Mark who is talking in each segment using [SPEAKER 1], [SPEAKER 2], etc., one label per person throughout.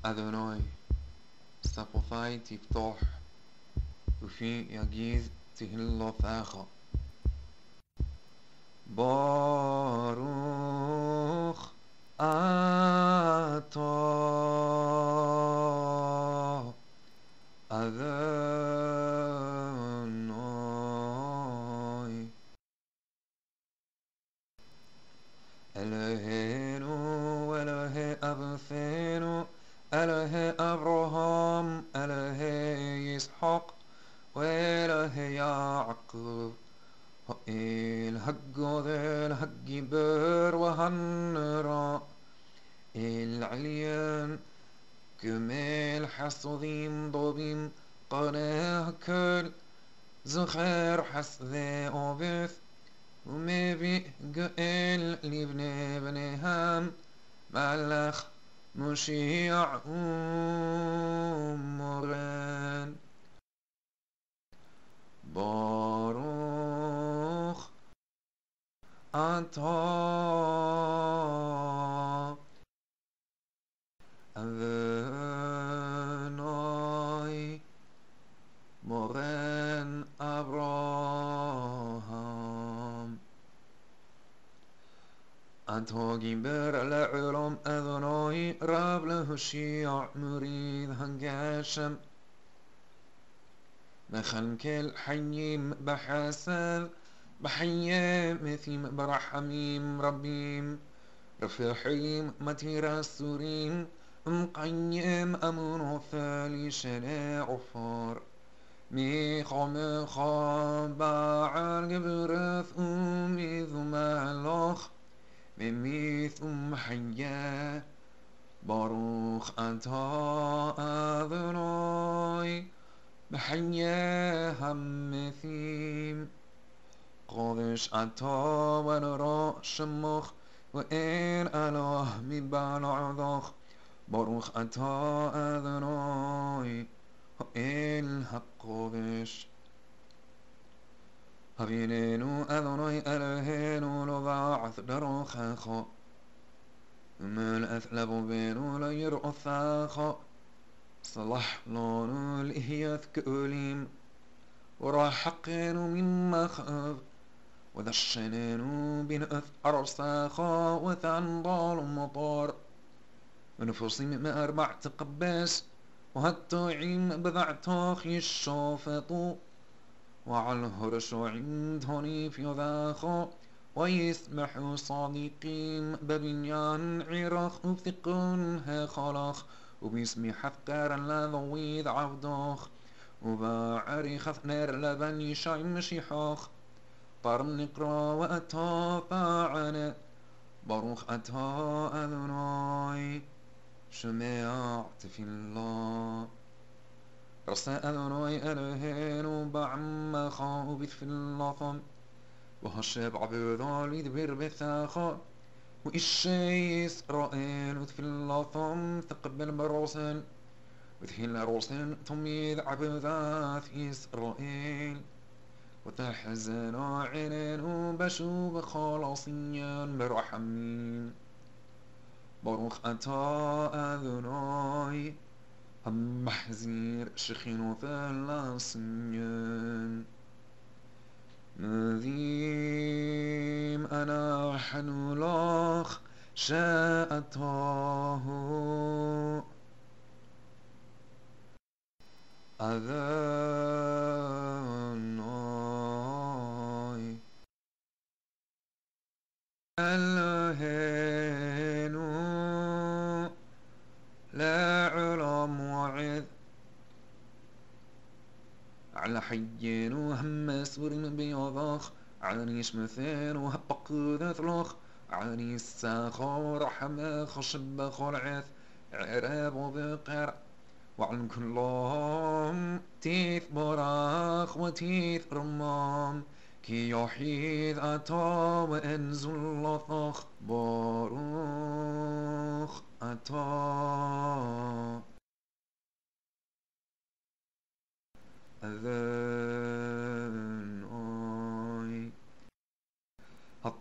[SPEAKER 1] أدوناي سبوفاي تفتح وفي يجيز تهلا فاخا باروخ أتا أذناي إلهينو وإله أبثينو إله أبراهام إله يسحق وإله يعقوب الهج الهجبر وهنرا العليان كمال حصديم ضبيم قناه كل زخير حسذي أوبث ومبي قائل لبني بنيهام ملخ مشيع أمران باروخ أنتا أذناي مغن أبراهام أنتو جبر العلم أذناي رب له شيع مريد هنجاشم مخن كل حيم بحسب بحيم مثيم برحميم ربيم رفحيم متير السوريم مقيم أمن ثالي شناع عفار ميخا باعر قبرث أمي ثم لخ مميث حيا باروخ أنت أذناي بحيا همثيم قادش أتا ونرى شمخ وإن أله مبان عذاخ باروخ أتا أذناي الحق قادش هبينينو أذناي ألهينو لبعث دروخ خا من أثلب بينو ليرؤث خا صلح لونو الإهياث كأوليم وراحقين مما خاف وذشنين بنأث أرساخا وثنضال مطار ونفوسي مما أربع تقباس وهالتوعيم بذعتاخ يشافطو وعلى هرش عندهني في ذاخا ويسمح صديقين ببنيان عراخ وثقن هخلاخ وباسمي حذكر لذويذ عبداخ وباعري خثنر لبن يشاي مشيحاخ طرم نقرا وأتا فاعنا باروخ أتا أذناي شمعت في الله رسى أذناي ألهين وبعم خاو بث في اللطم وهشب عبدالي ذبر بثاخا وإشي إسرائيل وذ في اللطم تقبل بروسن وذهل روسن تميذ عبداث إسرائيل وتحزن عينين وبشوب خلاصيا برحمين باروخ أتا أذناي هم محزير شخين ثلاثين مذيم أنا حنولاخ شاءته أذناي الهينو لا علم وعذ على حيين وهم سور بيضاخ عانيش مثين وهبق ذثلوخ عاني الساخو رحمة خشب خلعث عراب وبقر وعلم كلهم تيث براخ وتيث رمام كي يحيذ أتا وإنزل لطخ باروخ أتا أذن أي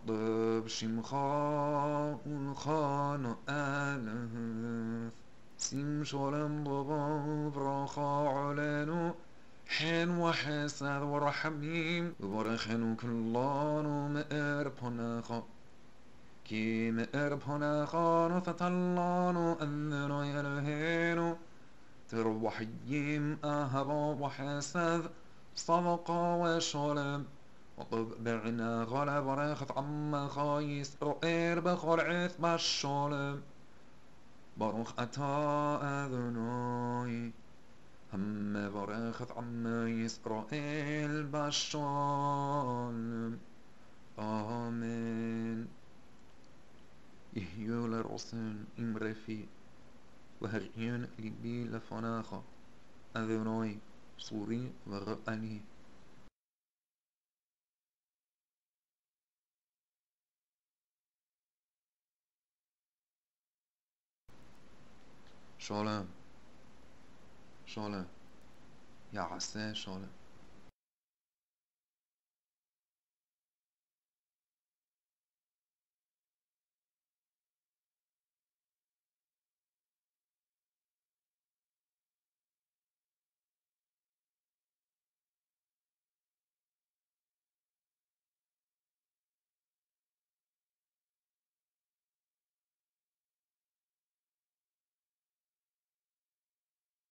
[SPEAKER 1] هطب شمخا وخان ألهث שים שולם בבא ברכה عليנו حين وحسد ورحميم وبرخنو كلانو مئر بناخا كي مئر بناخا نفتلانو أننا يلهينو تروحيم أهبا وحسد صدقا وشلم وطب بعنا غلب ريخت عم خايس رؤير بخرعث بالشلم باروخ أتا أذناي هم برخت عم إسرائيل بالشلم آمين يهيو لرسن إمرفي وهرين لبي لفناخا أذناي صوري وغأني شالم شالم يا عسى شالم